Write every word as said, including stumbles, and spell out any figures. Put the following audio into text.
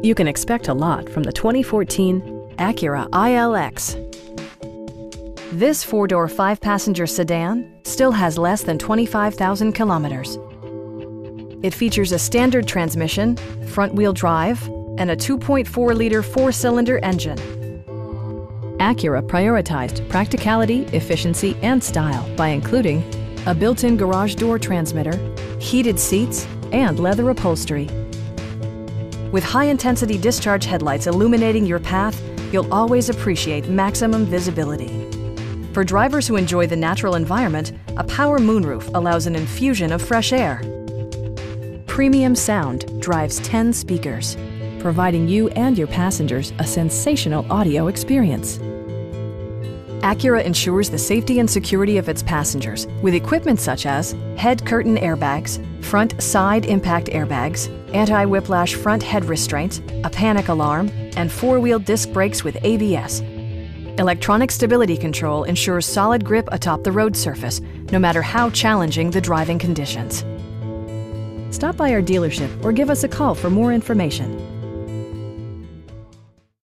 You can expect a lot from the twenty fourteen Acura I L X. This four-door, five-passenger sedan still has less than twenty-five thousand kilometers. It features a standard transmission, front-wheel drive, and a two point four liter four-cylinder engine. Acura prioritized practicality, efficiency, and style by including a built-in garage door transmitter, heated seats, and leather upholstery. With high-intensity discharge headlights illuminating your path, you'll always appreciate maximum visibility. For drivers who enjoy the natural environment, a power moonroof allows an infusion of fresh air. Premium sound drives ten speakers, providing you and your passengers a sensational audio experience. Acura ensures the safety and security of its passengers with equipment such as head curtain airbags, front side impact airbags, anti-whiplash front head restraints, a panic alarm, and four-wheel disc brakes with A B S. Electronic stability control ensures solid grip atop the road surface, no matter how challenging the driving conditions. Stop by our dealership or give us a call for more information.